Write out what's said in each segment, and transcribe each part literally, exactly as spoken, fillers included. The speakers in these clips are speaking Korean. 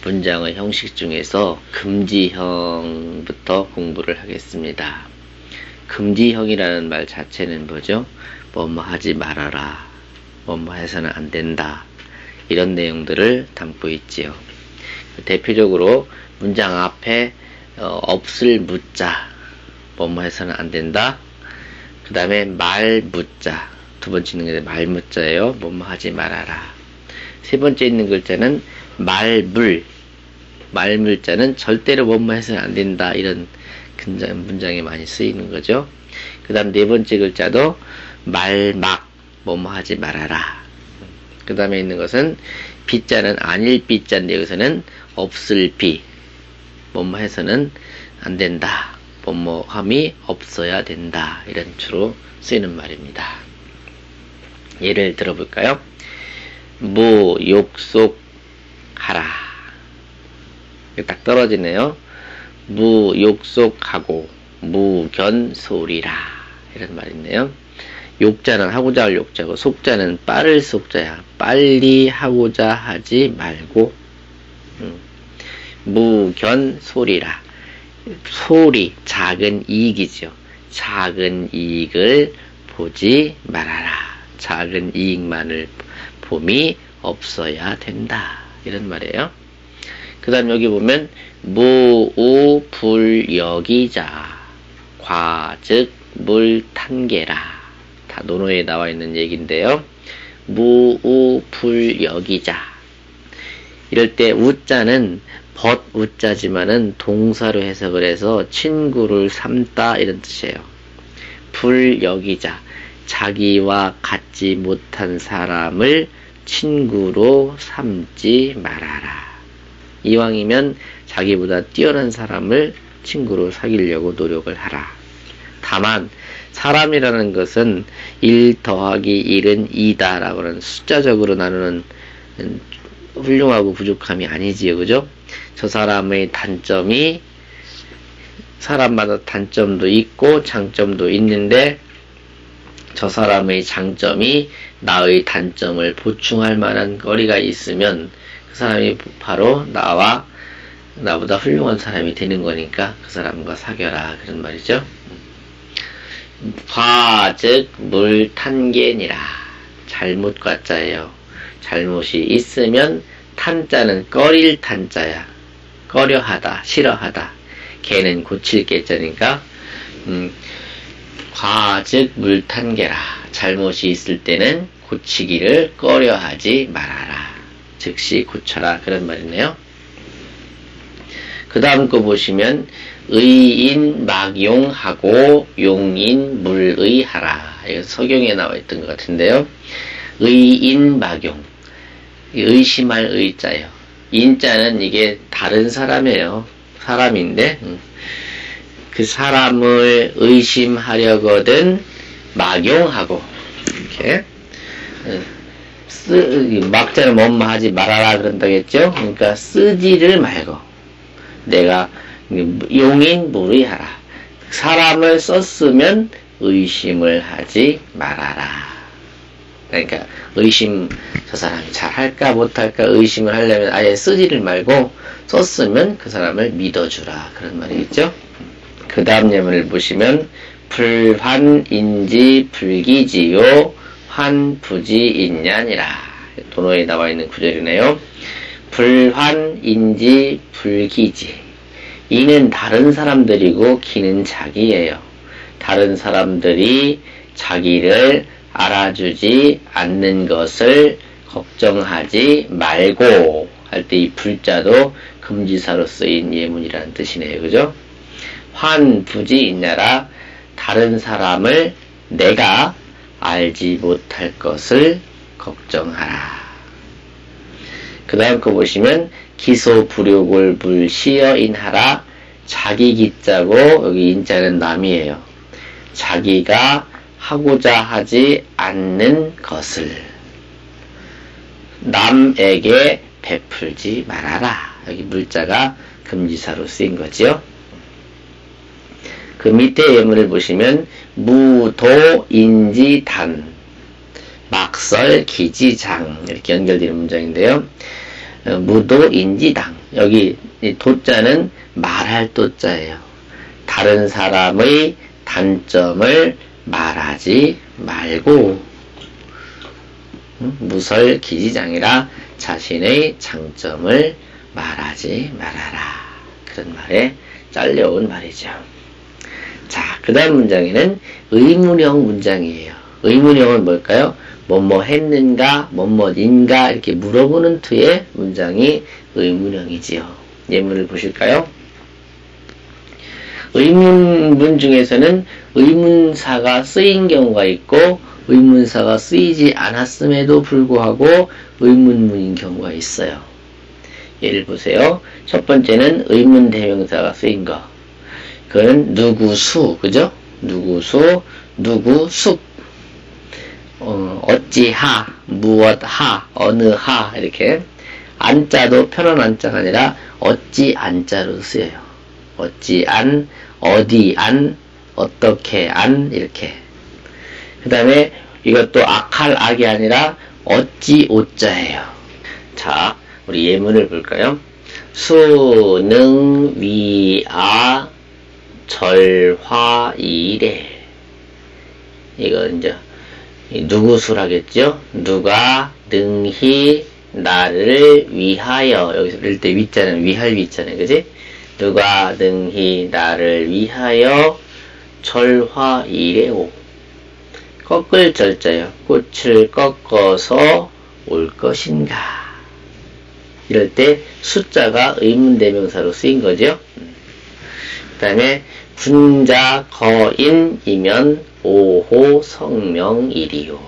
문장의 형식 중에서 금지형부터 공부를 하겠습니다. 금지형이라는 말 자체는 뭐죠? 뭐뭐 하지 말아라, 뭐뭐 해서는 안 된다, 이런 내용들을 담고 있지요. 대표적으로 문장 앞에 어, 없을 묻자, 뭐뭐 해서는 안 된다. 그 다음에 말 묻자, 두 번째 있는 게 말 묻자예요. 뭐뭐 하지 말아라. 세 번째 있는 글자는 말물, 말물자는 절대로 뭐뭐 해서는 안 된다, 이런 문장에 많이 쓰이는 거죠. 그 다음 네 번째 글자도 말막, 뭐뭐 하지 말아라. 그 다음에 있는 것은 비자는 아닐 비자인데 여기서는 없을 비, 뭐뭐 해서는 안 된다, 뭐뭐함이 없어야 된다, 이런 주로 쓰이는 말입니다. 예를 들어볼까요? 무 욕속하라. 딱 떨어지네요. 무 욕속하고 무견소리라, 이런 말이네요. 욕자는 하고자 할 욕자고 속자는 빠를 속자야. 빨리 하고자 하지 말고. 음. 무견소리라. 소리, 작은 이익이죠. 작은 이익을 보지 말아라. 작은 이익만을 봄이 없어야 된다, 이런 말이에요. 그 다음 여기 보면 무우불여기자 과즉 물탄계라. 다 논어에 나와 있는 얘기인데요. 무우불여기자, 이럴 때 우자는 벗 우자지만은 동사로 해석을 해서 친구를 삼다, 이런 뜻이에요. 불여기자, 자기와 같지 못한 사람을 친구로 삼지 말아라. 이왕이면 자기보다 뛰어난 사람을 친구로 사귀려고 노력을 하라. 다만 사람이라는 것은 일 더하기 일은 이다 라고 하는 숫자적으로 나누는 훌륭하고 부족함이 아니지요, 그죠? 저 사람의 단점이, 사람마다 단점도 있고 장점도 있는데 저 사람의 장점이 나의 단점을 보충할 만한 거리가 있으면 그 사람이 바로 나와 나보다 훌륭한 사람이 되는 거니까 그 사람과 사귀어라, 그런 말이죠. 과즉 물탄계니라. 잘못 과자예요. 잘못이 있으면 탄자는 꺼릴 탄자야. 꺼려하다, 싫어하다. 개는 고칠 개자니까 음, 과즉 물탄계라. 잘못이 있을 때는 고치기를 꺼려하지 말아라. 즉시 고쳐라, 그런 말이네요. 그 다음 거 보시면 의인 막용하고 용인 물의하라. 이거 서경에 나와 있던 것 같은데요. 의인 막용, 의심할 의자예요. 인자는 이게 다른 사람이에요. 사람인데 그 사람을 의심하려거든 막용하고, 이렇게 쓰, 막자는 뭐뭐 하지 말아라 그런다겠죠. 그러니까 쓰지를 말고 내가 용인 물의하라. 사람을 썼으면 의심을 하지 말아라. 그러니까 의심, 저 사람이 잘할까 못할까 의심을 하려면 아예 쓰지를 말고 썼으면 그 사람을 믿어주라, 그런 말이겠죠. 그 다음 예문을 보시면 불환인지 불기지요 환부지인냐니라. 논어에 나와 있는 구절이네요. 불환인지 불기지. 이는 다른 사람들이고 기는 자기예요. 다른 사람들이 자기를 알아주지 않는 것을 걱정하지 말고 할 때 이 불자도 금지사로 쓰인 예문이라는 뜻이네요, 그죠? 환부지인냐라. 다른 사람을 내가 알지 못할 것을 걱정하라. 그 다음 거 보시면 기소불욕을 불시여인하라. 자기 기자고 여기 인자는 남이에요. 자기가 하고자 하지 않는 것을 남에게 베풀지 말아라. 여기 물자가 금지사로 쓰인 거지요. 그 밑에 예문을 보시면 무도인지단 막설기지장, 이렇게 연결되는 문장인데요. 무도인지당, 여기 이 도자는 말할 도자예요. 다른 사람의 단점을 말하지 말고 무설기지장이라 자신의 장점을 말하지 말아라. 그런 말에 잘려온 말이죠. 자, 그 다음 문장에는 의문형 문장이에요. 의문형은 뭘까요? 뭐뭐 했는가, 뭐뭐인가 이렇게 물어보는 투의 문장이 의문형이지요. 예문을 보실까요? 의문문 중에서는 의문사가 쓰인 경우가 있고 의문사가 쓰이지 않았음에도 불구하고 의문문인 경우가 있어요. 예를 보세요. 첫 번째는 의문 대명사가 쓰인 거. 그건 누구수, 그죠? 누구수, 누구숙, 어, 어찌하, 무엇하, 어느하 이렇게 안자도 편한 안자가 아니라 어찌 안자로 쓰여요. 어찌 안, 어디 안, 어떻게 안 이렇게. 그 다음에 이것도 악할 악이 아니라 어찌 오자예요. 자, 우리 예문을 볼까요? 수능 위아 절화이래. 이거 이제 누구수라겠죠? 누가 능히 나를 위하여. 여기서 이럴 때 위자는 위할 위자네, 그지? 누가 능히 나를 위하여 절화이래오. 꺾을 절자요. 꽃을 꺾어서 올 것인가. 이럴 때 숫자가 의문대명사로 쓰인 거죠. 그 다음에 군자 거인이면 오호 성명이리요.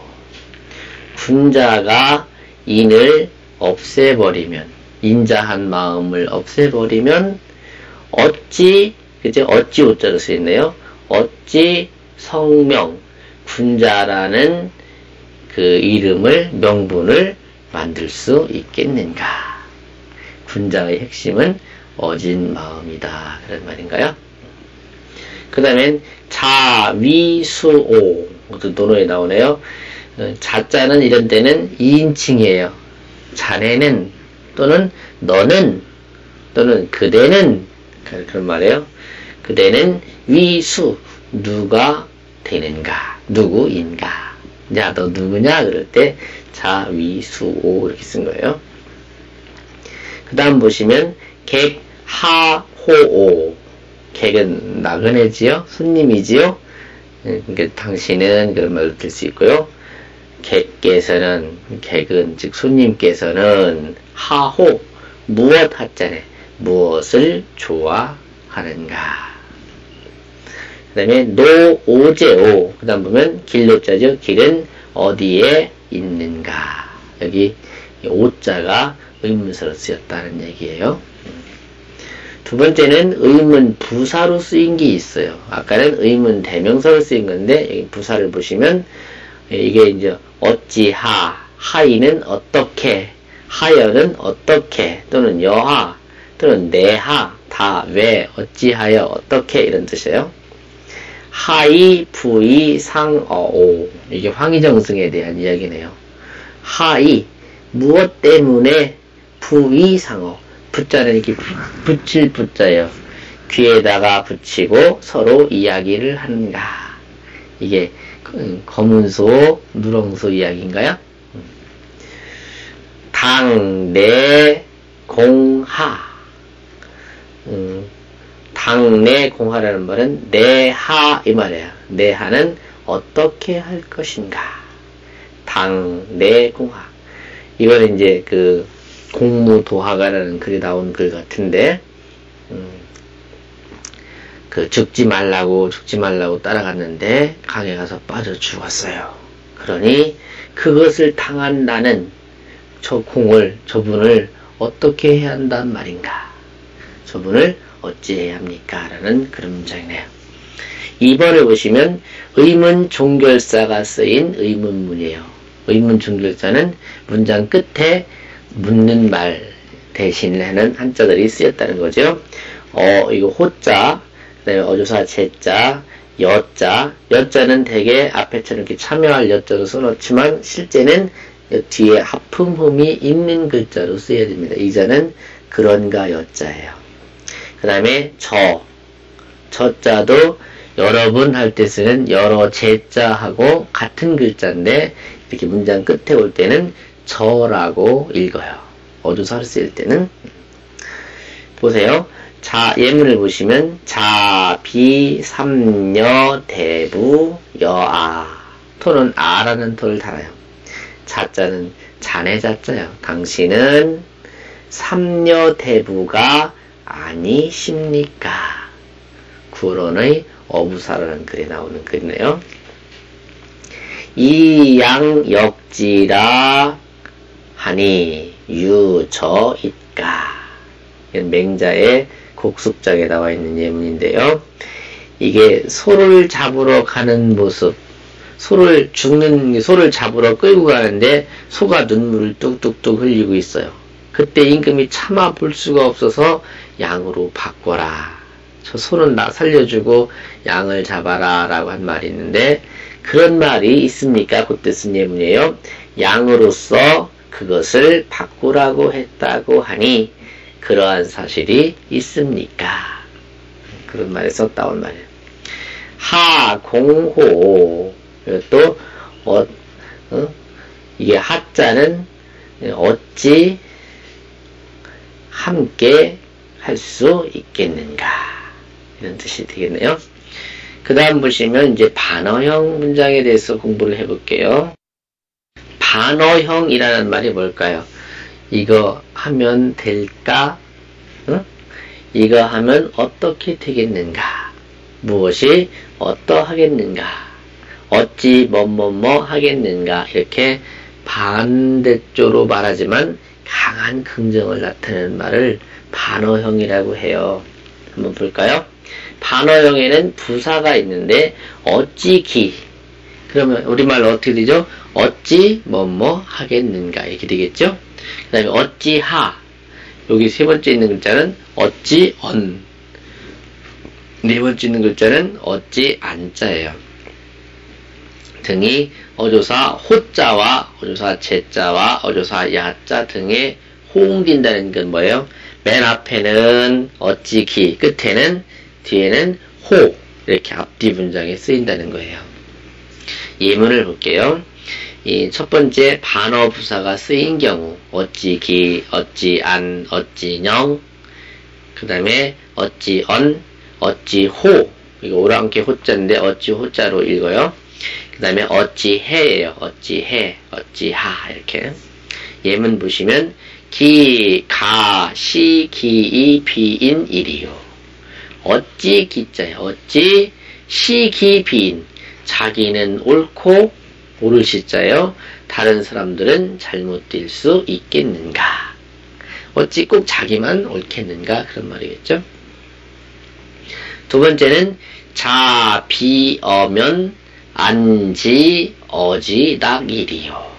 군자가 인을 없애버리면, 인자한 마음을 없애버리면 어찌, 그죠? 어찌 오자로 쓰였네요. 어찌 성명, 군자라는 그 이름을, 명분을 만들 수 있겠는가. 군자의 핵심은 어진 마음이다. 그런 말인가요? 그 다음엔 자위수오. 논어에 나오네요. 자자는 이런 때는 이인칭이에요. 자네는, 또는 너는, 또는 그대는, 그런 말이에요. 그대는 위수, 누가 되는가, 누구인가. 야, 너 누구냐? 그럴 때 자위수오 이렇게 쓴 거예요. 그 다음 보시면 객하호오. 객은 나그네지요, 손님이지요. 그러니까 당신은 그런 말을 들 수 있고요. 객께서는, 객은 즉 손님께서는 하호, 무엇 하자네, 무엇을 좋아하는가. 그 다음에 노오제오. 그 다음 보면 길노자죠. 길은 어디에 있는가. 여기 오자가 의문사로 쓰였다는 얘기예요. 두 번째는 의문 부사로 쓰인 게 있어요. 아까는 의문 대명사로 쓰인 건데 여기 부사를 보시면 이게 이제 어찌하, 하이는 어떻게, 하여는 어떻게, 또는 여하, 또는 내하, 다, 왜, 어찌하여, 어떻게 이런 뜻이에요. 하이, 부이, 상, 어, 오. 이게 황희정승에 대한 이야기네요. 하이, 무엇 때문에, 부이, 상어. 붙자는 이렇게 붙일 붙자예요. 귀에다가 붙이고 서로 이야기를 하는가. 이게 검은소, 누렁소 이야기인가요? 당내 공하. 음, 당내 공하라는 말은 내하 이 말이에요. 내하는 어떻게 할 것인가. 당내 공하. 이거는 이제 그 공무도하가라는 글이 나온 글 같은데, 음, 그 죽지 말라고 죽지 말라고 따라갔는데 강에 가서 빠져 죽었어요. 그러니 그것을 당한 나는 저 공을, 저분을 어떻게 해야 한단 말인가. 저분을 어찌해야 합니까? 라는 그런 문장이네요. 이 번을 보시면 의문 종결사가 쓰인 의문문이에요. 의문 종결사는 문장 끝에 묻는 말 대신을 하는 한자들이 쓰였다는 거죠. 어, 이거 호자, 그 다음에 어조사 제자, 여자. 여자는 대개 앞에처럼 이렇게 참여할 여자로 써놓지만 실제는 뒤에 하품흠이 있는 글자로 쓰여야 됩니다. 이 자는 그런가 여자예요. 그 다음에 저, 저자도 여러분 할 때 쓰는 여러 제자하고 같은 글자인데 이렇게 문장 끝에 올 때는 저라고 읽어요. 어조사를 쓸 때는. 보세요. 자, 예문을 보시면 자, 비, 삼녀, 대부, 여아. 토는 아라는 토를 달아요. 자자는 자네 자자요. 당신은 삼녀 대부가 아니십니까? 구론의 어부사라는 글에 나오는 글이네요. 이양역지라 하니 유저잇가. 이건 맹자의 곡숙장에 나와 있는 예문인데요. 이게 소를 잡으러 가는 모습, 소를 죽는 소를 잡으러 끌고 가는데 소가 눈물을 뚝뚝뚝 흘리고 있어요. 그때 임금이 차마 볼 수가 없어서 양으로 바꿔라. 저 소는 나 살려주고 양을 잡아라 라고 한 말이 있는데 그런 말이 있습니까? 그때 쓴 예문이에요. 양으로서 그것을 바꾸라고 했다고 하니 그러한 사실이 있습니까? 그런 말에 썼다온 말이에요. 하공호. 또 어, 어? 이게 하자는 어찌 함께 할 수 있겠는가 이런 뜻이 되겠네요. 그 다음 보시면 이제 반어형 문장에 대해서 공부를 해볼게요. 반어형이라는 말이 뭘까요? 이거 하면 될까? 어? 이거 하면 어떻게 되겠는가? 무엇이 어떠하겠는가? 어찌 뭐뭐뭐 하겠는가? 이렇게 반대쪽으로 말하지만 강한 긍정을 나타내는 말을 반어형이라고 해요. 한번 볼까요? 반어형에는 부사가 있는데 어찌 기. 그러면 우리말로 어떻게 되죠? 어찌 뭐뭐 하겠는가 이렇게 되겠죠? 그 다음에 어찌 하. 여기 세 번째 있는 글자는 어찌 언. 네 번째 있는 글자는 어찌 안자예요. 등이 어조사 호자와 어조사 제자와 어조사 야자 등에 호응된다는 건 뭐예요? 맨 앞에는 어찌 기, 끝에는 뒤에는 호 이렇게 앞뒤 문장에 쓰인다는 거예요. 예문을 볼게요. 이 첫 번째 반어 부사가 쓰인 경우 어찌 기, 어찌 안, 어찌 영, 그 다음에 어찌 언, 어찌 호. 이거 오랑캐 호자인데 어찌 호자로 읽어요. 그 다음에 어찌 해예요. 어찌 해, 어찌 하 이렇게. 예문 보시면 기, 가, 시, 기, 이, 비인, 일이요. 어찌 기자예요. 어찌 시, 기, 비인. 자기는 옳고 옳을 시자예요. 다른 사람들은 잘못될 수 있겠는가. 어찌 꼭 자기만 옳겠는가 그런 말이겠죠. 두 번째는 자, 비, 어면 안지, 어지, 낙일이요.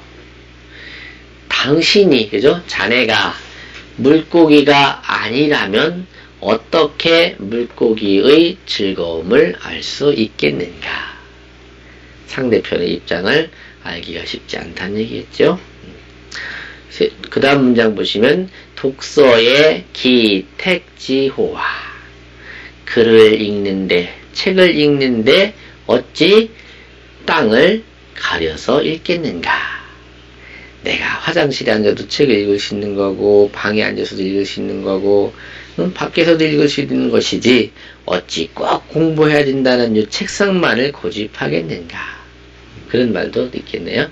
당신이, 그죠? 자네가 물고기가 아니라면 어떻게 물고기의 즐거움을 알 수 있겠는가? 상대편의 입장을 알기가 쉽지 않다는 얘기겠죠? 그 다음 문장 보시면 독서의 기택지호화. 글을 읽는데, 책을 읽는데 어찌 땅을 가려서 읽겠는가? 내가 화장실에 앉아도 책을 읽을 수 있는 거고 방에 앉아서도 읽을 수 있는 거고 음, 밖에서도 읽을 수 있는 것이지 어찌 꼭 공부해야 된다는 이 책상만을 고집하겠는가? 그런 말도 있겠네요.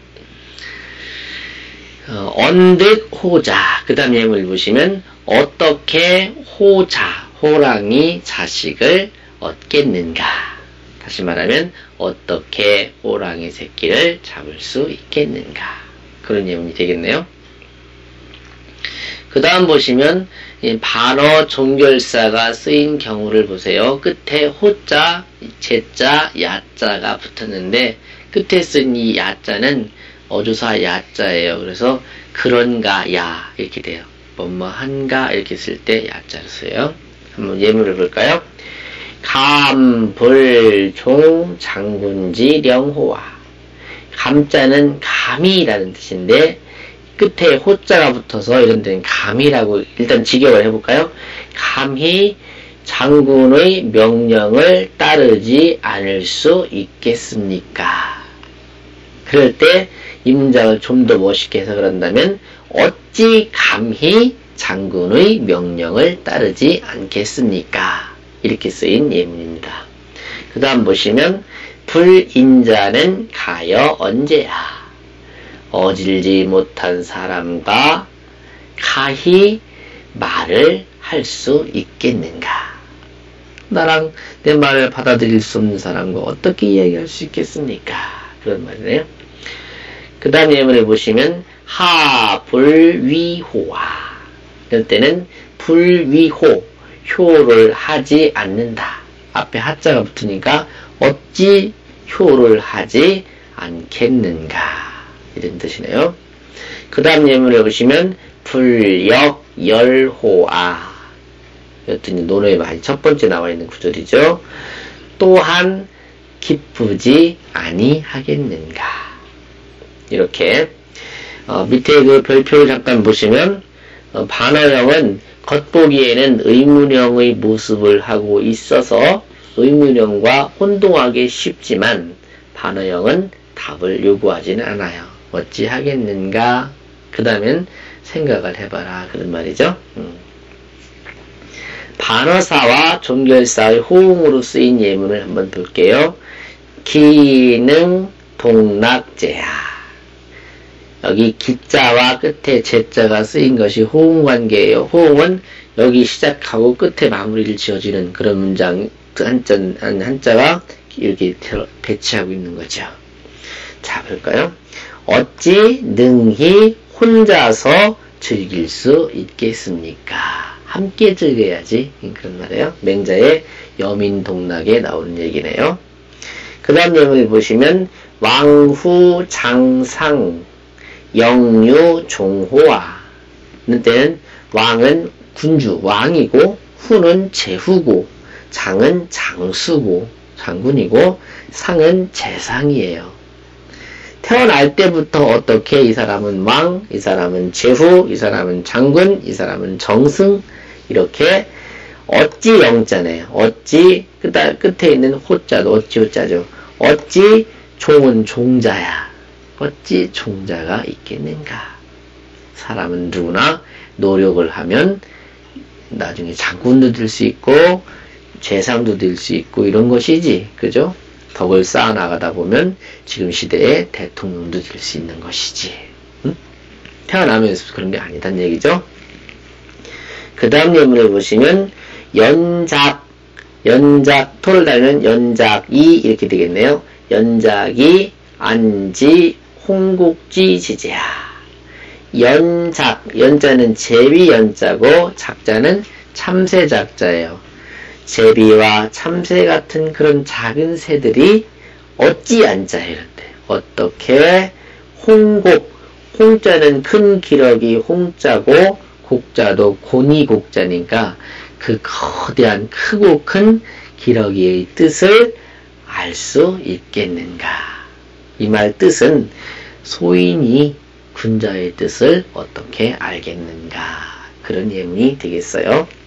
어, 언듯 호자. 그 다음 예문을 보시면 어떻게 호자, 호랑이 자식을 얻겠는가? 다시 말하면 어떻게 호랑이 새끼를 잡을 수 있겠는가? 그런 예문이 되겠네요. 그 다음 보시면 반어 종결사가 쓰인 경우를 보세요. 끝에 호자, 제자, 야자가 붙었는데 끝에 쓴 이 야자는 어조사 야자예요. 그래서 그런가 야 이렇게 돼요. 뭐뭐한가 이렇게 쓸 때 야자를 써요. 한번 예문을 볼까요? 감, 불, 종, 장군지, 령호와. 감자는 감이라는 뜻인데 끝에 호자가 붙어서 이런 데는 감히라고 일단 직역을 해볼까요? 감히 장군의 명령을 따르지 않을 수 있겠습니까? 그럴 때 이 문장을 좀 더 멋있게 해석을 한다면 어찌 감히 장군의 명령을 따르지 않겠습니까? 이렇게 쓰인 예문입니다. 그 다음 보시면 불인자는 가여 언제야? 어질지 못한 사람과 가히 말을 할 수 있겠는가? 나랑 내 말을 받아들일 수 없는 사람과 어떻게 이야기할 수 있겠습니까? 그런 말이네요. 그 다음 예문을 보시면 하불위호와 이럴 때는 불위호, 효를 하지 않는다. 앞에 하자가 붙으니까 어찌 효를 하지 않겠는가 이런 뜻이네요. 그 다음 예문을 보시면 불역열호아 이랬더니 논어에 많이 첫 번째 나와 있는 구절이죠. 또한 기쁘지 아니하겠는가 이렇게 어, 밑에 그 별표를 잠깐 보시면 어, 반어형은 겉보기에는 의문형의 모습을 하고 있어서 의문형과 혼동하기 쉽지만 반어형은 답을 요구하지는 않아요. 어찌 하겠는가? 그 다음엔 생각을 해봐라. 그런 말이죠. 음. 반어사와 종결사의 호응으로 쓰인 예문을 한번 볼게요. 기능 동락제야. 여기 기자와 끝에 제자가 쓰인 것이 호응 관계예요. 호응은 여기 시작하고 끝에 마무리를 지어주는 그런 문장 한자, 한자가 이렇게 배치하고 있는 거죠. 자, 볼까요? 어찌 능히 혼자서 즐길 수 있겠습니까? 함께 즐겨야지. 그런 말이에요. 맹자의 여민동락에 나오는 얘기네요. 그 다음 예문을 보시면 왕후 장상 영유 종호와 는 때는 왕은 군주, 왕이고 후는 제후고 장은 장수고 장군이고 상은 재상이에요. 태어날 때부터 어떻게 이 사람은 왕, 이 사람은 제후, 이 사람은 장군, 이 사람은 정승 이렇게 어찌 영자네요. 어찌 끝에, 끝에 있는 호자도 어찌 호자죠. 어찌 종은 종자야. 어찌 종자가 있겠는가? 사람은 누구나 노력을 하면 나중에 장군도 될 수 있고 재상도 될 수 있고 이런 것이지. 그죠? 덕을 쌓아 나가다 보면 지금 시대에 대통령도 될 수 있는 것이지. 응? 태어나면서 그런 게 아니란 얘기죠. 그 다음 예문을 보시면 연작, 연작, 토를 달면 연작이 이렇게 되겠네요. 연작이 안지 홍국지 지제야. 연작, 연자는 제비 연자고 작자는 참새 작자예요. 제비와 참새 같은 그런 작은 새들이 어찌 앉아 이런데 어떻게 홍곡, 홍자는 큰 기러기 홍자고 곡자도 고니 곡자니까 그 거대한 크고 큰 기러기의 뜻을 알 수 있겠는가? 이 말 뜻은 소인이 군자의 뜻을 어떻게 알겠는가? 그런 예문이 되겠어요.